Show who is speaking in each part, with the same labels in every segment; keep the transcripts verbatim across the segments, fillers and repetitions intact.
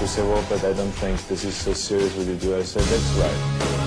Speaker 1: say, well, but I don't think this is so serious what you do. I said, that's right.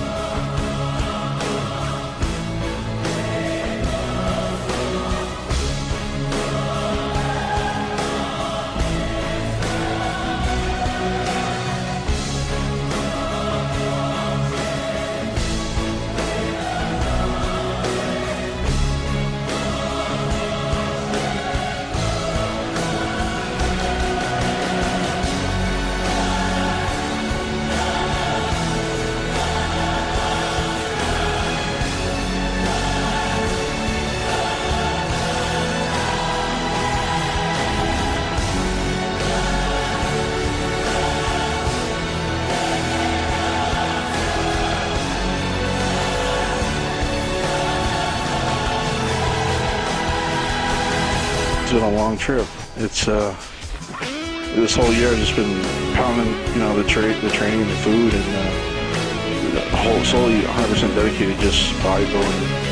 Speaker 2: It's been a long trip. It's uh, this whole year I've just been pounding, you know, the tra the training, the food, and uh, the whole solely one hundred percent dedicated just bodybuilding.